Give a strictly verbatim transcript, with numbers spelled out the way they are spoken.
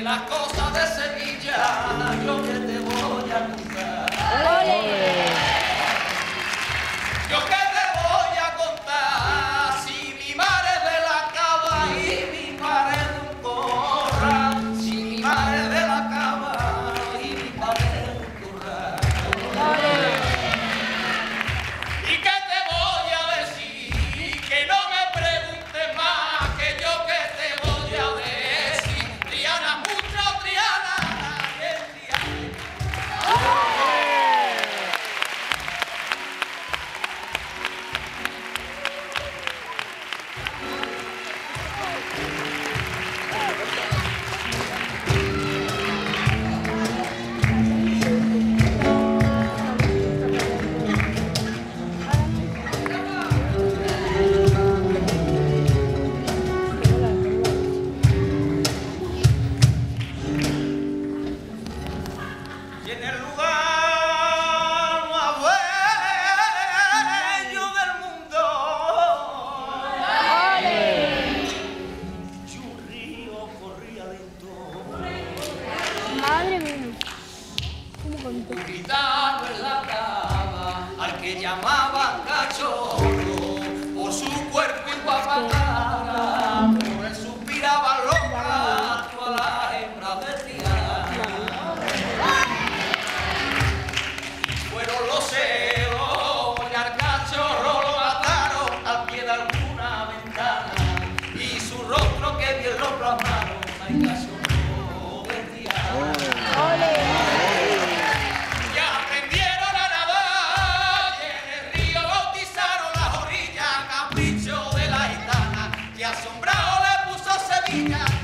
las cosas de Sevilla, yo que te voy a contar. Yo que te voy a contar, si mi madre es de la cava y mi padre es de un corral, si mi madre es de la cava y mi padre es de un corral. Y que te voy a decir, que no me preguntes más, que yo que te voy a decir, Triana, mucho Triana, que Triana. Y en el lugar más bello del mundo, y un río corría lento, Madre mía. ¿Cómo contó? un gitano en la cava, al que llamaban cachorro, por su cuerpo y guapa cara, por él suspiraba loca toda la hembra de Triana. Fueron los celos y al cachorro lo mataron al pie de alguna ventana, y su rostro que bien lo plasmaron, ay cachorro de Triana. Ya aprendieron a nadar y en el río bautizaron las orillas, capricho de la gitana, que asombrado le puso Sevilla.